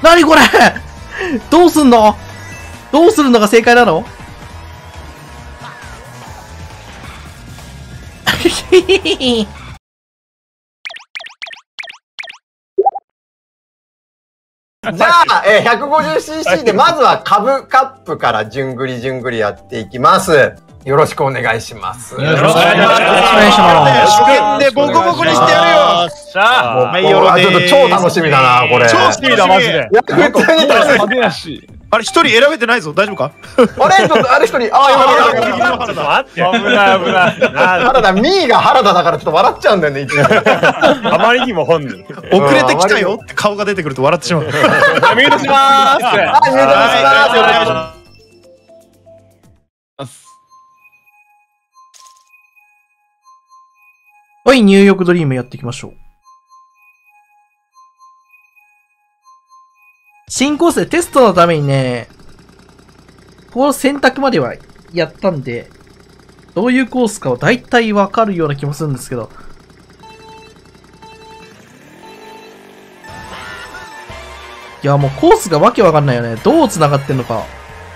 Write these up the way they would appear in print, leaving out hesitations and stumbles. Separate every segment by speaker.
Speaker 1: なにこれどうすんの？どうするのが正解なの？
Speaker 2: じゃあ、150cc でまずはカブカップからじゅんぐりじゅんぐりやっていきます。よろしくお願いします。
Speaker 1: よろしくお願いします。
Speaker 3: 初見でボコボコにしてやるよ。
Speaker 2: ちょっと超楽しみだな、これ。
Speaker 3: 超楽しみだ、マジで。
Speaker 2: 普通に楽しみ。
Speaker 3: あれ、一人選べてないぞ、大丈夫か？
Speaker 2: あれ、ちょっと、あれ一人、
Speaker 4: 待って、危ない危ない。
Speaker 2: 原田、ミーが原田だからちょっと笑っちゃうんだよね、いつも。
Speaker 4: あまりにも本人。
Speaker 3: 遅れてきたよって顔が出てくると笑ってしまう。
Speaker 4: ミュートしまーす。
Speaker 2: はい、ミュートします。お願いします。
Speaker 1: はい、入浴ドリームやっていきましょう。新コースでテストのためにね、この選択まではやったんで、どういうコースかを大体わかるような気もするんですけど。いや、もうコースがわけわかんないよね。どう繋がってんのか。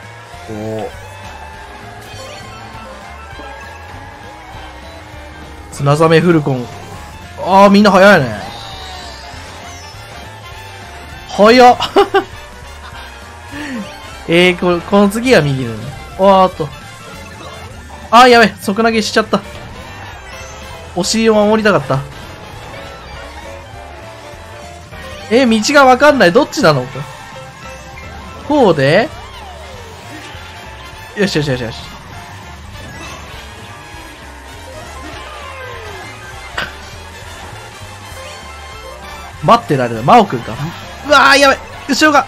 Speaker 1: 綱ザメフルコン。ああ、みんな早いね。早っ。この次が右だね。おーっと。あー、やべ、即投げしちゃった。お尻を守りたかった。道がわかんない。どっちなの？こうで？よしよしよしよし。待ってられる。真央くんか。うわー、やべ、後ろが。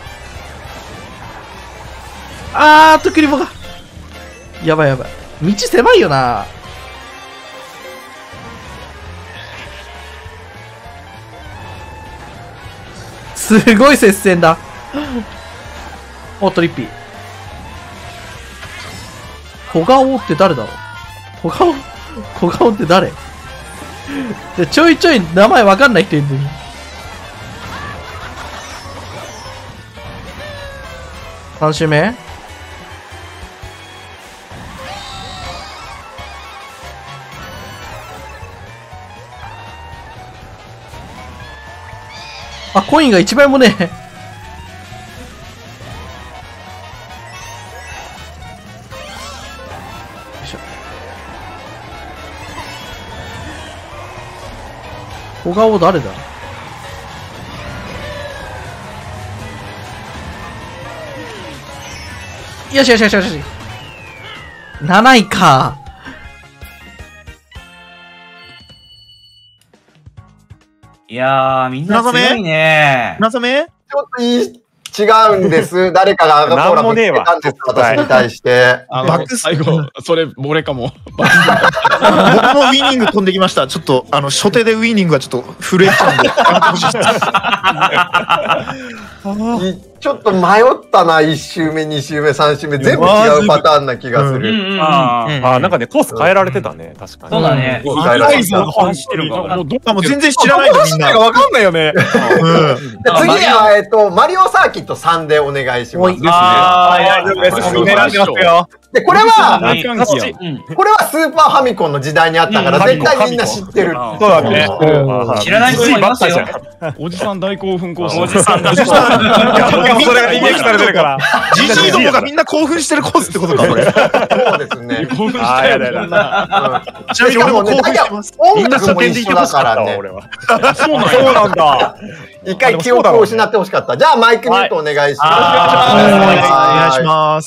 Speaker 1: クリボが。やばいやばい。道狭いよな。すごい接戦だ。お、トリッピー。小顔って誰だろう？小顔って誰？ちょいちょい名前わかんない人いるのに。3周目？あ、コインが1倍もねえ。よいしょ。小顔誰だ？よしよしよしよし。7位か。
Speaker 5: いやー、みんな強いね。
Speaker 3: 謎め？
Speaker 2: ちょっと違うんです。誰かが赤コーラぶつけたんです、私に対して。
Speaker 3: バック
Speaker 6: 最後、それ、俺かも。
Speaker 3: 僕もウィニング飛んできました。ちょっと、初手でウィニングはちょっと震えちゃうんで。
Speaker 2: ちょっと迷ったな、1周目、2周目、3周目、全部違うパターンな気がする。
Speaker 4: なんかね、コース変えられてたね、確かに。
Speaker 5: そうだね。
Speaker 2: 変えられてた。
Speaker 4: 走ってるか
Speaker 3: もう全然知らないの、みんな。
Speaker 6: わかんないよね。
Speaker 2: 次は、マリオサーキット3でお願いします。で、これはスーパーファミコンの時代にあったから、絶対みんな知ってる。
Speaker 3: そうだね。
Speaker 5: 知らない人もいますよ。
Speaker 6: おじさん大興奮コース。
Speaker 5: おじさんだ。
Speaker 3: それがイメージされてるから。ジジイどもがみんな興奮してるコースってことか、これ。
Speaker 2: そうですね。
Speaker 6: 興奮したよ。
Speaker 3: ちなみに俺も興奮してます。
Speaker 2: 音楽も一緒だからね。
Speaker 4: そうなんだ。
Speaker 2: 一回記憶を失ってほしかった。じゃあマイクミュートお願いします。お
Speaker 3: 願いします。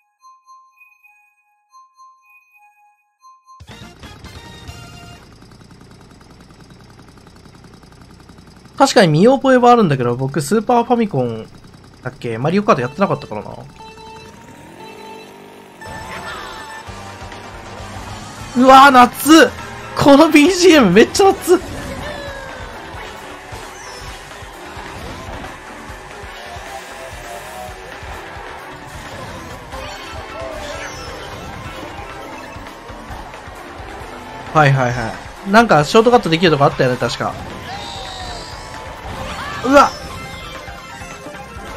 Speaker 1: 確かに見覚えはあるんだけど、僕スーパーファミコンだっけマリオカートやってなかったからな。うわー、夏！この BGM めっちゃ夏！はいはいはい。なんかショートカットできるとこあったよね、確か。うわ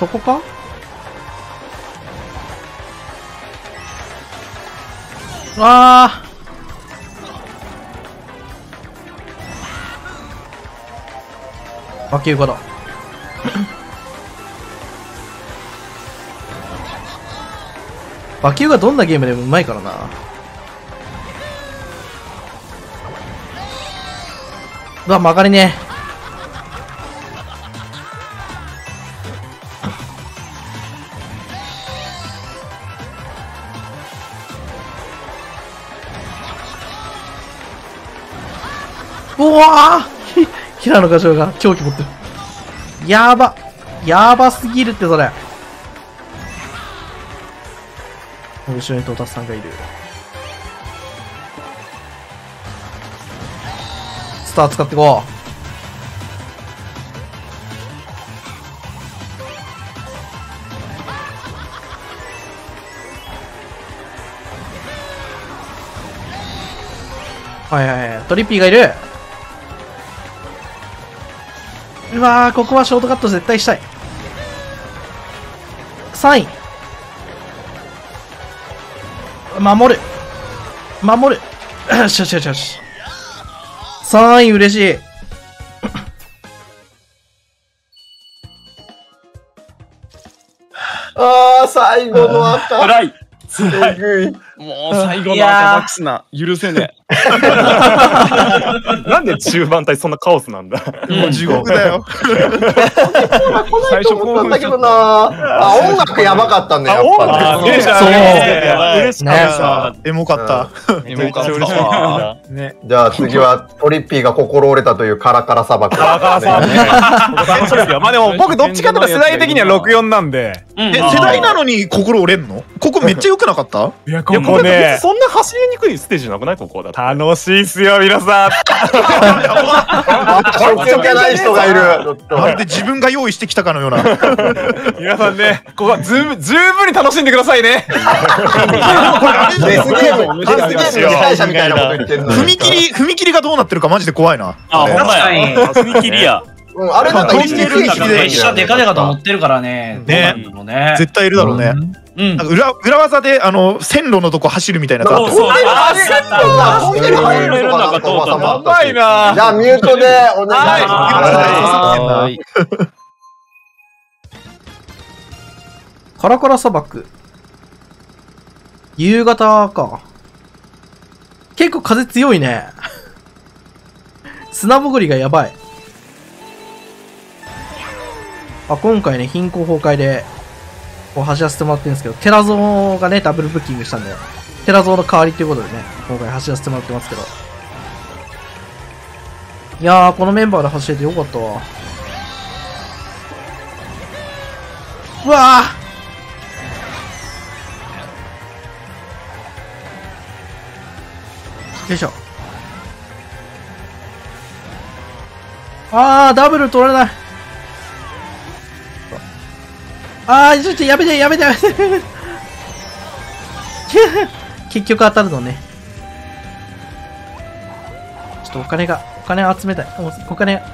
Speaker 1: そこか？あー。負け床だ。バキューがどんなゲームでもうまいからな。うわ、曲がりね。うわー平野課長が狂気持ってる。やば。やばすぎるってそれ。後ろに到達さんがいる。スター使ってこう。はいはいはい。トリッピーがいる。うわー、ここはショートカット絶対したい。3位。守る。守る。よしよしよしよし。3位嬉しい。
Speaker 2: ああ、最後の赤。
Speaker 4: 辛い。
Speaker 2: すぐい。
Speaker 6: もう最後の赤バックスな。許せね
Speaker 4: なんで中盤帯そんなカオスなんだ。
Speaker 3: もう地獄だよ。
Speaker 2: 最初思ったんだけどな。あ、音楽やばかったね、やっぱね。
Speaker 4: 嬉しか
Speaker 1: そう
Speaker 4: った。嬉しかった。
Speaker 3: エモかった。
Speaker 6: え。めっちゃ嬉し
Speaker 4: わ
Speaker 6: い。ね。
Speaker 2: じゃあ次はトリッピーが心折れたというカラカラ砂漠。
Speaker 4: カラカラさんね。楽しいですよ。まあでも僕どっちかというと世代的には64なんで。
Speaker 3: え、世代なのに心折れんの？ここめっちゃ良くなかった？
Speaker 4: いや、ここね、そんな走りにくいステージなくないここだって。楽しいっすよ、皆さん。
Speaker 2: 関係ない人がいる。
Speaker 3: まるで自分が用意してきたかのような。
Speaker 4: 皆さんね、ここは十分に楽しんでくださいね。
Speaker 2: デスゲームの司会者みたいなこと言ってんの。
Speaker 3: 踏切がどうなってるかマジで怖いな。
Speaker 5: あ、ほんまや。
Speaker 4: 踏切や。
Speaker 2: あれなんか一
Speaker 3: 踏切で
Speaker 5: 列車デカデカと乗ってるからね。
Speaker 3: ね。
Speaker 5: ね。
Speaker 3: 絶対いるだろうね。
Speaker 5: うん。
Speaker 3: 裏技で線路のとこ走るみたいなやつあったよ。
Speaker 2: トンネル入るのかなと思った
Speaker 4: やばいな。
Speaker 2: じゃあミュートでお願いし
Speaker 3: は
Speaker 2: ます。
Speaker 1: カラカラ砂漠。夕方か。結構風強いね。砂ぼこりがやばい。あ、今回ね、貧困崩壊で、こう走らせてもらってるんですけど、テラゾーがね、ダブルブッキングしたんで、テラゾーの代わりっていうことでね、今回走らせてもらってますけど。いやー、このメンバーで走れてよかったわ。うわーよいしょ。あー、ダブル取られない。あー、ちょっとやめて、やめて、やめて。結局当たるのね。ちょっとお金集めたい。お金。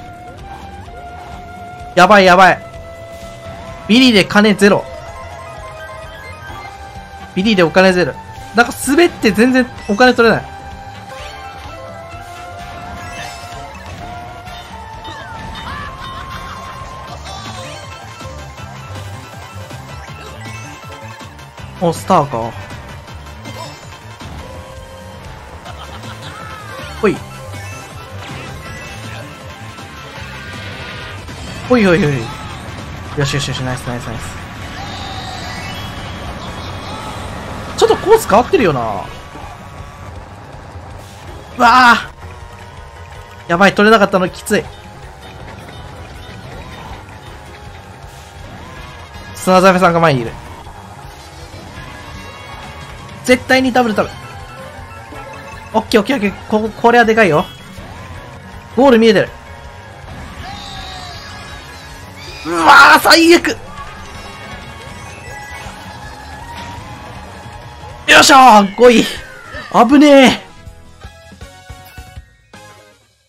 Speaker 1: やばいやばい。ビリで金ゼロ。ビリでお金ゼロ。なんか滑って全然お金取れない。お、スターか。ほい。ほいほいほい。よしよしよし、ナイスナイスナイス。ちょっとコース変わってるよな。うわあやばい、取れなかったのきつい。砂ザメさんが前にいる。絶対にダブル取る。オッケーオッケーオッケー。これはでかいよ。ゴール見えてる。うわー、最悪。よっしゃー !5 位。危ね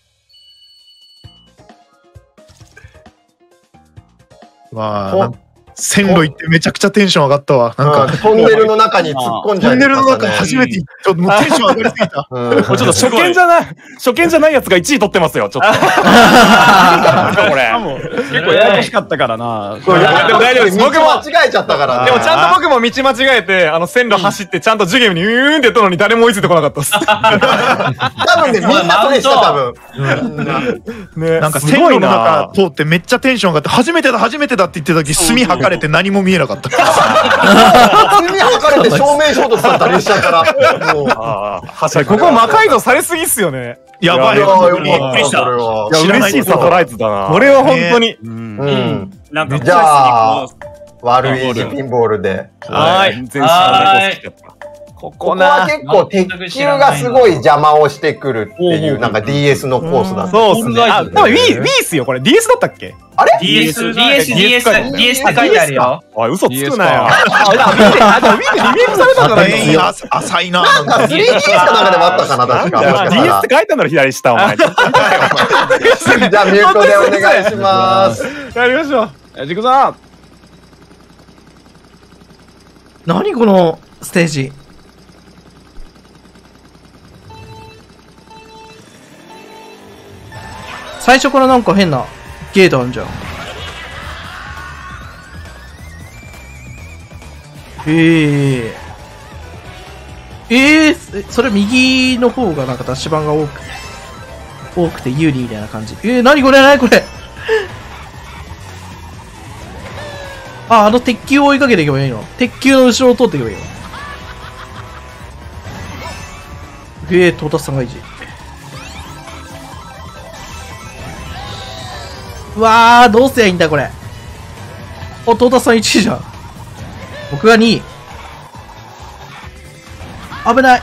Speaker 3: まあ、 線路行ってめちゃくちゃテンション上がったわ。なんか、
Speaker 2: トンネルの中に突っ込んじゃい
Speaker 3: トンネルの
Speaker 2: ましたね。
Speaker 3: 中初めて行って、ちょっともうテンション上がりすぎた。
Speaker 2: うん
Speaker 4: もうちょっと初見じゃないやつが1位取ってますよ、ちょっと。これ。
Speaker 6: 結構ややこしかったからな。
Speaker 4: でも大丈夫です。僕も、
Speaker 2: 道間違えちゃったからね。
Speaker 4: でもちゃんと僕も道間違えて、線路走ってちゃんとジュゲムにうーんってやったのに誰も追いついてこなかったっす。
Speaker 2: 多分ね、みんなそれした、多分。
Speaker 4: ね
Speaker 3: なんか線路の中通ってめっちゃテンション上がって、初めてだって言ってた時、墨吐かれて何も見えなかった。
Speaker 2: 墨吐かれて正面衝突された列車から。もう。
Speaker 4: ここ魔改造されすぎっすよね。
Speaker 3: やばい
Speaker 2: いや
Speaker 3: よ。
Speaker 2: よかった、それは。
Speaker 4: いや、嬉しいサプライズだな。これは本当に。
Speaker 2: うん。
Speaker 5: なんか、
Speaker 2: じゃあ、悪いピンボールで。
Speaker 4: はい。全然知らないこと好きだった。こ
Speaker 2: ここは結構鉄球がすごい邪魔をしてくるっていう、なんか DS のコースだった。
Speaker 4: そうっすね。あ、多分 Wii っすよ、これ。DS だったっけ？
Speaker 2: あれ
Speaker 5: DS って書いてあるよ。
Speaker 4: おい、嘘つくなよ。
Speaker 6: DS
Speaker 4: あ、Wii でリメイクされたんじゃない
Speaker 3: 全員浅いな。
Speaker 2: なんか 3DS かなんかでもあったかな、確か。もしかした
Speaker 4: DS
Speaker 2: ら
Speaker 4: って書いてあるの左下、お前。
Speaker 2: じゃあ、ミュートでお願いします。
Speaker 4: やりましょう。
Speaker 6: ジクさん。
Speaker 1: 何このステージ。最初からなんか変なゲートあるじゃん。それ右の方がなんかダッシュ板が多くて有利みたいな感じ。何これあの鉄球を追いかけていけばいいの？鉄球の後ろを通っていけばいいの？到達さんがいい。うわー、どうすりゃいいんだこれ。到達さん1位じゃん。僕が2位。危ない。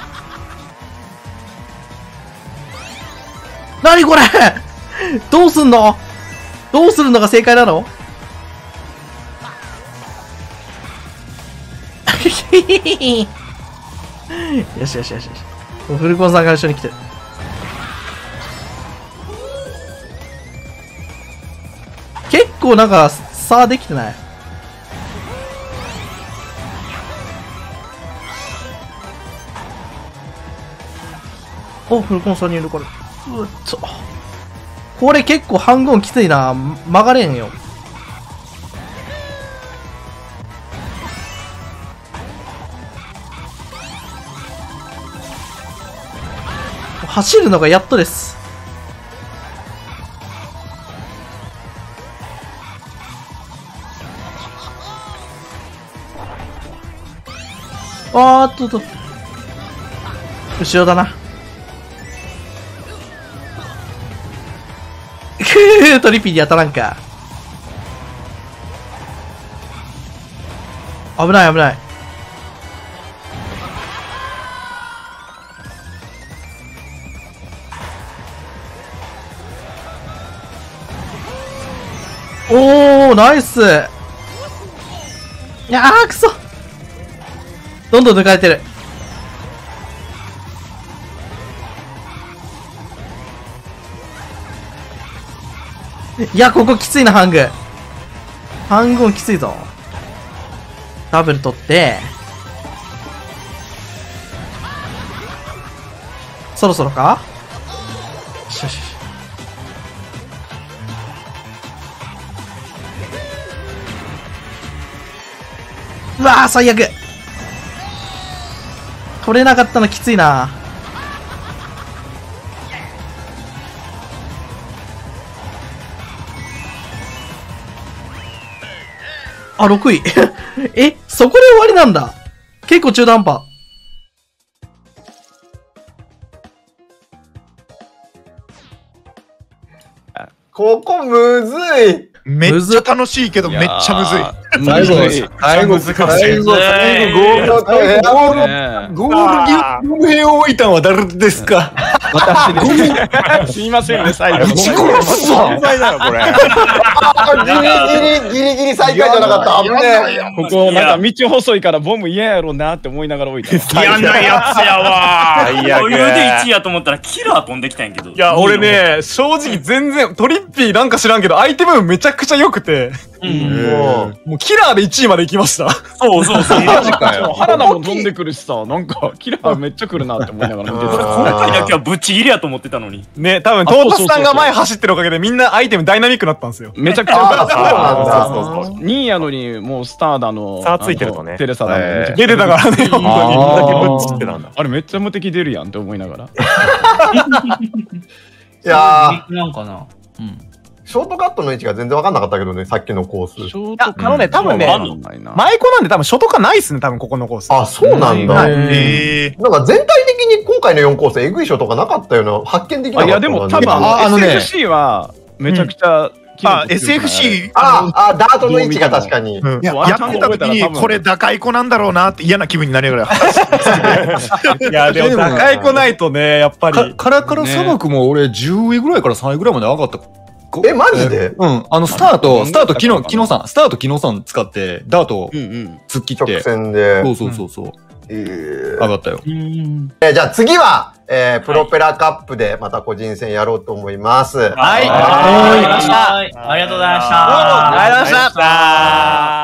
Speaker 1: 何これどうすんのが正解なの？よし。もうフルコンさんが一緒に来てる。結構なんか差できてない？お、フルコンさんにいるこれ。これ結構半分きついな。曲がれんよ。走るのがやっとです。後ろだな。トリピーに当たらんか。危ない。おー、ナイス。いやー、くそ。どんどん抜かれてる。いや、ここきついな、ハング。ハングンきついぞ。ダブル取って。そろそろか？よし。うわー、最悪。取れなかったのきついな。あ、6位。そこで終わりなんだ。結構中途半端。
Speaker 2: ここむずい。
Speaker 3: めっちゃ楽しいけどめっちゃむずい。
Speaker 6: 最後
Speaker 4: ゴールに平置いたんは誰ですか？
Speaker 6: 私です。すいませんね、最後。
Speaker 4: 犯罪だよ、これ。
Speaker 2: ギリギリ最下位じゃなかった。危ねえ。
Speaker 6: ここ、なんか道細いからボム嫌やろうなって思いながら置いた。
Speaker 5: 嫌なやつやわ。
Speaker 4: 最悪
Speaker 5: 余裕で1位やと思ったらキラー飛んできたんやけど。
Speaker 4: いや、俺ね、正直全然、トリッピーなんか知らんけど、アイテムめちゃくちゃ良くて、
Speaker 2: もう
Speaker 4: もうキラーで1位まで行きました。
Speaker 5: そうそうそう。
Speaker 6: マジかよ。原田も飛んでくるしさ、なんかキラーめっちゃ来るなって思いながら見てた。
Speaker 5: 今回だけはぶっちぎりやと思ってたのに。
Speaker 4: ね、多分トータスさんが前走ってるおかげでみんなアイテムダイナミックになったんですよ。
Speaker 6: めちゃくちゃ良かった。
Speaker 2: そうなんだ。
Speaker 4: そうそうそう。
Speaker 6: 2位やのに、もうスターだの。
Speaker 4: 差ついてるとね
Speaker 6: テレサだの。めちゃくちゃ
Speaker 4: 出てたからね、本当に。だけぶっちってたんだ。
Speaker 6: あれめっちゃ無敵出るやんって思いながら。
Speaker 2: いや
Speaker 5: なんかな。
Speaker 2: ショートカットの位置が全然分かんなかったけどね、さっきのコース。
Speaker 4: 多分ね舞子なんで多分初とかないっすね、多分ここのコース。
Speaker 2: あ、そうなんだ。
Speaker 4: はい
Speaker 2: なんか全体的に今回の4コース、エグいショーとかなかったような、発見できなかった
Speaker 6: いやでも多分SFC はめちゃくちゃ。
Speaker 3: SFC、
Speaker 2: ダートの位置が確かに。
Speaker 3: やってた時に、これ打開子なんだろうなって嫌な気分になりながら。
Speaker 4: いや、でも高い子ないとね、やっぱり。
Speaker 7: カラカラ砂漠も俺10位ぐらいから3位ぐらいまで上がった。
Speaker 2: え、マジで？
Speaker 7: うん。スタート、キノさん使って、ダート突っ切って。
Speaker 2: 直線で。
Speaker 7: そう。上がったよ。
Speaker 2: じゃあ次は、プロペラカップでまた個人戦やろうと思います。
Speaker 5: はい。ありがとうございました。
Speaker 4: ありがとうございました。